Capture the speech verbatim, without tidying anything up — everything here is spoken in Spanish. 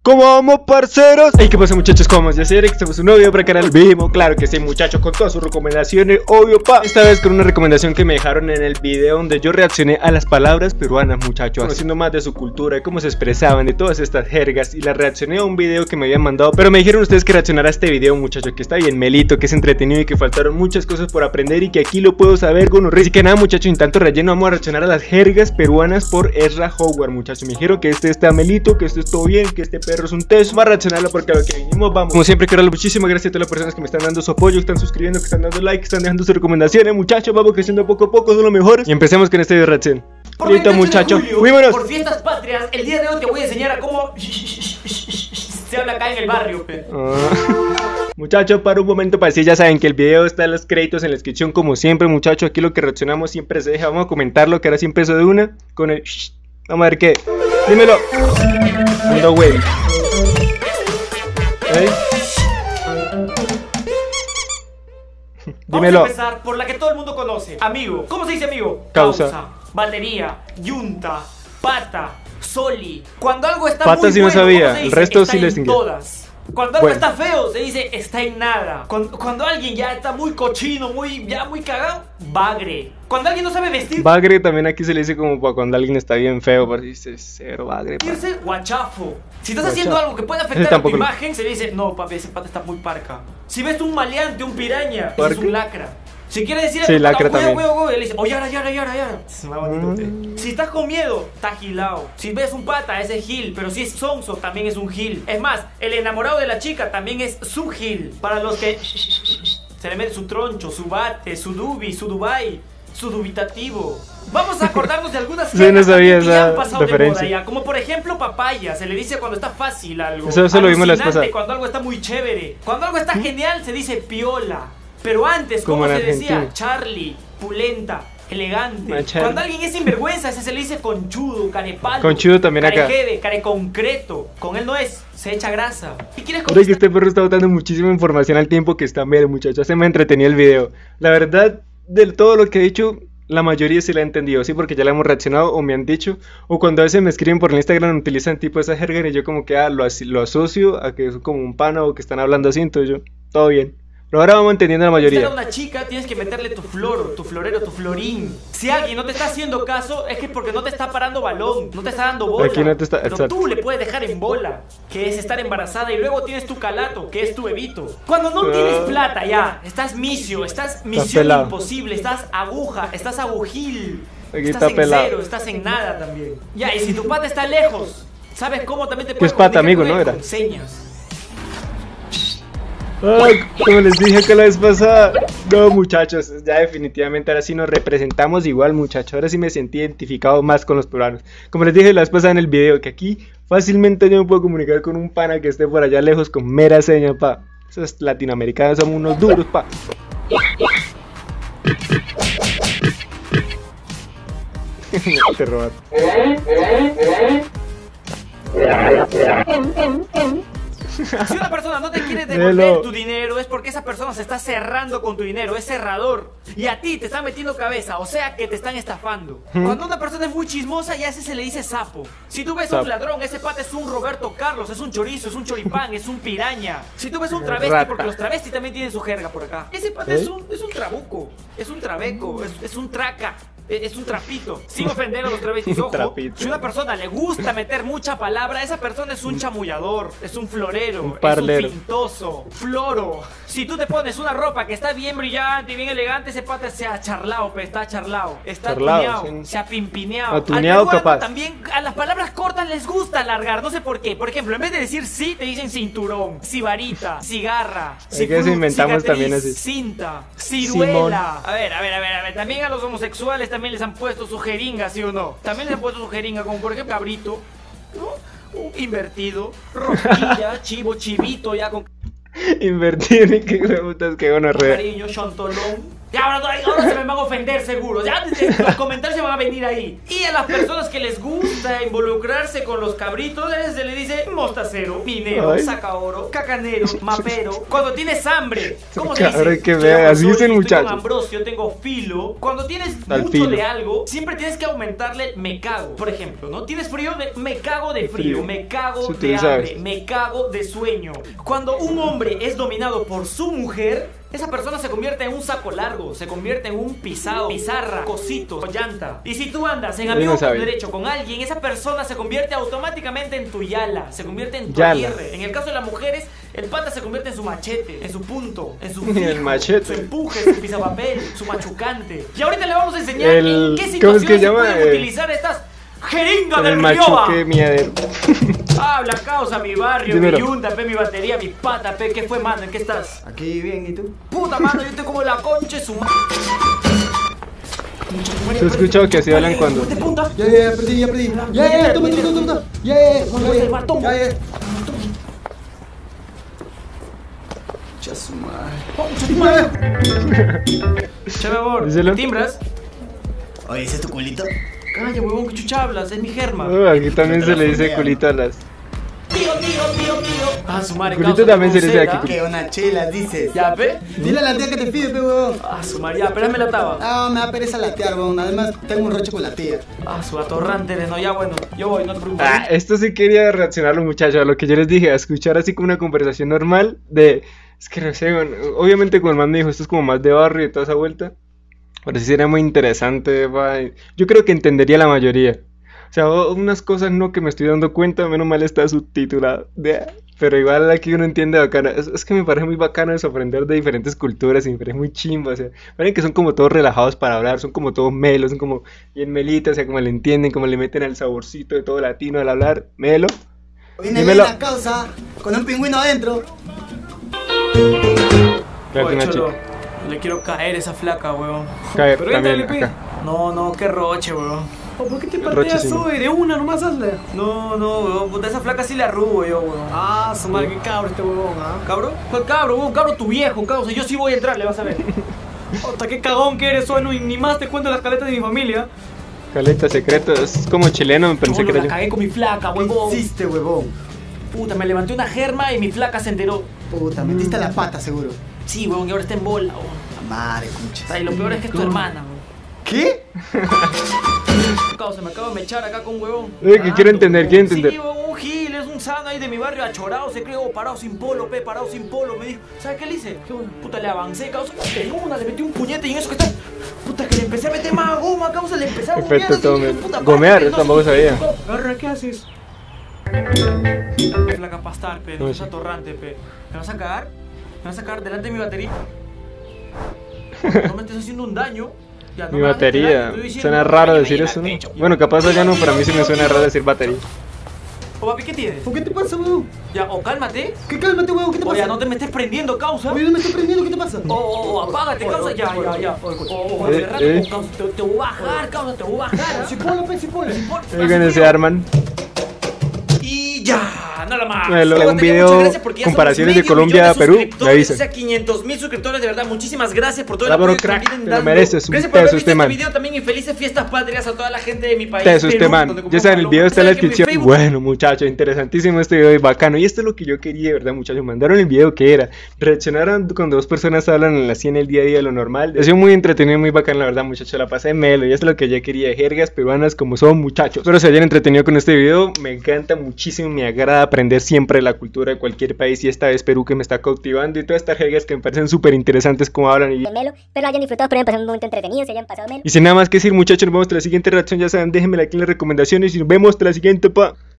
¿Cómo vamos, parceros? Hey, ¿qué pasa, muchachos? ¿Cómo vamos? Ya sé que estamos en un nuevo video para el canal Vimo. Claro que sí, muchachos, con todas sus recomendaciones, obvio, pa. Esta vez con una recomendación que me dejaron en el video donde yo reaccioné a las palabras peruanas, muchachos, conociendo más de su cultura, de cómo se expresaban, de todas estas jergas. Y la reaccioné a un video que me habían mandado, pero me dijeron ustedes que reaccionara a este video, muchachos, que está bien melito, que es entretenido y que faltaron muchas cosas por aprender y que aquí lo puedo saber con un rey. Así que nada, muchachos, sin tanto relleno, vamos a reaccionar a las jergas peruanas por Ezra Howard, muchachos. Me dijeron que este está melito, que este es todo bien, que este perro es un teso. Vamos a reaccionarlo porque a lo que vinimos vamos. Como siempre, quiero darle muchísimas gracias a todas las personas que me están dando su apoyo, que están suscribiendo, que están dando like, que están dejando sus recomendaciones, muchachos. Vamos creciendo poco a poco, son los mejores. Y empecemos con este video de reacción. Listo, muchachos, fuímonos. Por fiestas patrias, el día de hoy te voy a enseñar a cómo se habla acá en el barrio, pe. Ah. Muchachos, para un momento, para decir, ya saben que el video está en los créditos en la descripción, como siempre, muchachos. Aquí lo que reaccionamos siempre se deja. Vamos a comentarlo, que ahora sí empezó de una con el shh. Vamos a ver qué. Dímelo. Ando, güey. ¿Eh? Dímelo. Vamos a empezar por la que todo el mundo conoce. Amigo. ¿Cómo se dice amigo? Causa. Causa. Batería. Yunta. Pata. Soli. Cuando algo está Pata muy sí bueno, no sabía. ¿cómo se dice? El resto Está sí lo en distinguí. todas. Cuando algo Bueno. está feo, se dice está en nada. Cuando, cuando alguien ya está muy cochino, muy, ya muy cagado, bagre. Cuando alguien no sabe vestir, Bagre también aquí se le dice como para cuando alguien está bien feo, pero dice cero bagre. Pa. irse guachafo. Si estás Guachafo. haciendo algo que puede Ese afectar a tu tampoco. imagen, se le dice, no papi, ese pata está muy parca. Si ves un maleante, un piraña, ese ¿Parca? es un lacra. Si quieres decir a Sí, tu pata, lacra "Huevo, también". huevo, huevo", le dice, oye, yara, yara, yara, yara. Es más bonito. Mm. Si estás con miedo, está gilado. Si ves un pata, ese es gil. Pero si es sonso, también es un gil. Es más, el enamorado de la chica también es su gil. Para los que se le mete su troncho, su bate, su dubi, su dubai, su dubitativo. Vamos a acordarnos de algunas Sí, no jergas sabía que ya esa han pasado de moda referencia. ya. Como por ejemplo papaya, se le dice cuando está fácil algo. Eso- eso lo vimos la vez Alucinante, pasada. cuando algo está muy chévere. Cuando algo está genial, se dice piola. Pero antes, Como ¿cómo en se decía? Argentina. Charlie, pulenta, elegante. Ah, Charlie. Cuando alguien es sinvergüenza, ese se le dice conchudo, carepalo. Conchudo también acá. Carejede, careconcreto. Con él no es, se echa grasa. ¿Y quieres Ahora que este perro está botando muchísima información al tiempo que está bien, muchachos. Se me entretenió el video. La verdad, de todo lo que he dicho, la mayoría sí la he entendido, sí, porque ya la hemos reaccionado o me han dicho, o cuando a veces me escriben por el Instagram utilizan tipo esa jerga y yo como que ah, lo, as- lo asocio a que es como un pana o que están hablando así, entonces yo, todo bien. Pero ahora vamos entendiendo la Si mayoría. eres una chica, tienes que meterle tu floro, tu florero, tu florín. Si alguien no te está haciendo caso, es que porque no te está parando balón, no te está dando bola. Aquí no te está- Pero exacto. tú le puedes dejar en bola, que es estar embarazada, y luego tienes tu calato, que es tu bebito. Cuando no tienes Ah. plata ya, estás misio, estás misión pelado. imposible, estás aguja, estás agujil, Aquí estás está en pelado. cero, estás en nada también. Ya, y si tu pata está lejos, ¿sabes cómo también te Que puedes es pata, comunicar amigo, con ¿no? él? Era. Con señas. Ay, como les dije que la vez pasada. No, muchachos, ya definitivamente ahora sí nos representamos igual, muchachos. Ahora sí me sentí identificado más con los peruanos. Como les dije la vez pasada en el video, que aquí fácilmente yo me puedo comunicar con un pana que esté por allá lejos con mera seña, pa. Esos latinoamericanos somos unos duros, pa. Te robaron. Si una persona no te quiere Velo. devolver tu dinero es porque esa persona se está cerrando con tu dinero, es cerrador. Y a ti te están metiendo cabeza, o sea que te están estafando. Cuando una persona es muy chismosa, ya a ese se le dice sapo. Si tú ves Sapo. un ladrón, ese pata es un Roberto Carlos, es un chorizo, es un choripán, es un piraña. Si tú ves un travesti, Rata. porque los travestis también tienen su jerga por acá. Ese pata ¿Eh? es, un, es un trabuco, es un trabeco, es, es un traca. Es un trapito, sin ofender a los travestis, Un ojo. trapito. Si una persona le gusta meter mucha palabra, esa persona es un chamullador, es un florero, Un es un parlero. pintoso, floro. Si tú te pones una ropa que está bien brillante y bien elegante, ese pata se ha charlao, pe, está charlao, está Charlao, tuneado, sí. se ha pimpineado. Atuneado Al peruano capaz. también a las palabras cortas les gusta alargar, no sé por qué. Por ejemplo, en vez de decir sí, te dicen cinturón, sibarita, cigarra, Es que eso inventamos también así. cinta, Simón. ciruela. A ver, a ver, a ver, a ver, también a los homosexuales también les han puesto su jeringa, ¿sí o no? También les han puesto su jeringa, como por ejemplo cabrito, ¿no? Un invertido, rosquilla, chivo, chivito, ya con Invertir y que putas que bueno, re. cariño, chontolón, Ya, ahora, ahora se me van a ofender seguro. Ya los comentarios se van a venir ahí. Y a las personas que les gusta involucrarse con los cabritos, se le dice mostacero, minero, Ay. sacaoro, cacanero, mapero. Cuando tienes hambre, ¿cómo se Ahora dice? que Yo vea, llamo así Soy, dicen estoy muchachos. con Ambrosio, tengo filo. Cuando tienes Al mucho filo. de algo, siempre tienes que aumentarle me cago. Por ejemplo, ¿no? Tienes frío, de, me cago de frío, Frío. me cago Sí, tú de lo sabes. hambre, me cago de sueño. Cuando un hombre es dominado por su mujer, esa persona se convierte en un saco largo, se convierte en un pisado, pizarra, cosito, llanta. Y si tú andas en Él amigo no sabe. derecho con alguien, esa persona se convierte automáticamente en tu yala, se convierte en tu Yala. aguirre. En el caso de las mujeres, el pata se convierte en su machete, en su punto, en su El fijo, machete. su empuje, su pisapapel, su machucante. Y ahorita le vamos a enseñar El- en qué ¿cómo es situaciones que se llama? pueden Eh, utilizar estas jeringas Con el del Rioba. machuque miadero. Habla, causa, mi barrio, Dímelo. mi yunta, pe, mi batería, mi pata, pe. ¿Qué fue, mano? ¿En qué estás? Aquí bien, ¿y tú? Puta, mano, yo te como la concha de su madre. ¿Tú has escuchado que así hablan cuando? De punta. Ya, ya, ya, perdí, ya perdí. Ya, ya, ya, toma, toma, toma, toma. Ya, ya, ya, Vamos a llevar, toma. ya, ya. Ya su madre. Chame, amor. Díselo. ¿Timbras? Oye, ¿ese es tu culito? Calla, huevón, que chucha hablas, es mi germa. Oh, aquí también se le dice culito a las. Tío, tío, tío, tío. Ah, su madre, Culito causa, también se le dice pulsera. aquí. Que una chela, dices. Ya, pe. Dile a la tía que te pide, pe, huevón. Ah, su madre, ya, espérame la taba. Ah, me da pereza latear, huevón. Además, tengo un roche con la tía. Ah, su atorrante eres, no, ya, bueno. Yo voy, no te preocupes. Ah, esto sí quería reaccionar los muchachos a lo que yo les dije, a escuchar así como una conversación normal de... Es que no sé, bueno, obviamente como el man me dijo, esto es como más de barrio y toda esa vuelta. Pero sí sería muy interesante, va. Yo creo que entendería la mayoría. O sea, o- unas cosas no que me estoy dando cuenta, menos mal está subtitulado. de- Pero igual aquí uno entiende bacana. Es, es que me parece muy bacano eso, aprender de diferentes culturas y me parece muy chimba. O sea, parece que son como todos relajados para hablar, son como todos melos, son como bien melitas, o sea, como le entienden, como le meten al saborcito de todo latino al hablar. Melo. Viene Dímelo. bien la causa, con un pingüino adentro. Claro que Oye, una cholo, chica. le quiero caer esa flaca, weón. Cae Pero también entrale, pe. acá. No, no, qué roche, weón. Oh, ¿por qué te Roche, parteas sí. hoy? De una nomás hazle. No, no, weón, puta, esa flaca sí la arrugo yo, weón. Ah, su madre, qué cabro este huevón, ¿ah? ¿Cabro? ¿Cuál cabro, weón? Cabro tu viejo, causa. Yo sí voy a entrar, le vas a ver. Ota, qué cagón que eres, hoy, no, y ni más te cuento las caletas de mi familia. Caleta secreto, es como chileno, me pensé Cholo, que era la yo. cagué con mi flaca, ¿Qué huevón. hiciste, huevón? Puta, me levanté una germa y mi flaca se enteró. Puta, metiste la pata, seguro. Sí, weón, y ahora está en bola, weón. La madre, concha. O sea, y lo peor es que es tu hermana, weón. ¿Qué? Causa, me acabo de mechar acá con un huevón. Eh, que quiero entender, quiero entender. Sí, weón, un gil, es un sano ahí de mi barrio achorado, se creo, parado sin polo, pe, parado sin polo. Me dijo, ¿sabes qué le hice? Puta, le avancé, causa, en una, le metí un puñete y en eso que está. Puta, que le empecé a meter más goma, causa, le empecé a gomear. Perfecto, así, tome. puta, Gomear, párate, eso tampoco sabía. Agarra, ¿qué haces? Flaca pastar, pe, no No, seas sí. atorrante, pe. ¿Me vas a cagar? ¿Me vas a cagar delante de mi batería? No me estés haciendo un daño. Ya, no Mi me hagas este daño, batería, estoy diciendo, suena no, raro me decir llega eso, al ¿no? pecho. Bueno, capaz allá no, pero a mí sí me suena raro decir batería. O papi, ¿qué tienes? ¿Por qué te pasa, huevón? Ya, o cálmate. ¿Qué cálmate, huevón? ¿Qué te O pasa? ya, no te me estés prendiendo, causa. Oye, no me estoy prendiendo, ¿qué te pasa? O, o, o apágate, causa. Ya, ya, ya. O, o, Eh, de rato, eh. causa, te, te voy a bajar, causa, te voy a bajar. Si polo, pe, si polo. Oigan, se arman. Y ya, nada más. Bueno, Solo un tenía video, muchas gracias porque ya comparaciones somos de medio Colombia millón a de Perú, suscriptores, me avisan. O sea, quinientos mil suscriptores, de verdad, muchísimas gracias por todo el Álvaro apoyo que crack, me vienen te lo dando. mereces, un Gracias por haber peso visto este man. este video también y felices fiestas patrias a toda la gente de mi país. Te asusté, Perú, man. donde Ya saben, el compramos video está en la palomas. ¿Saben que descripción. mi Facebook- Bueno, muchachos, interesantísimo este video y bacano. Y esto es lo que yo quería, ¿verdad, muchachos? Mandaron el video que era. Reaccionaron cuando dos personas hablan en la cien el día a día de lo normal. Ha sido muy entretenido y muy bacano, la verdad, muchachos. La pasé melo y esto es lo que yo quería. Jergas peruanas como son, muchachos. Espero se hayan entretenido con este video. Me encanta muchísimo, me agrada aprender siempre la cultura de cualquier país y esta vez Perú que me está cautivando y todas estas jergas que me parecen súper interesantes como hablan y... de Melo, pero hayan disfrutado, pero hayan pasado un momento entretenido, se hayan pasado Melo. Y sin nada más que decir, muchachos, nos vemos hasta la siguiente reacción. Ya saben, déjenme aquí en las recomendaciones y nos vemos hasta la siguiente, pa.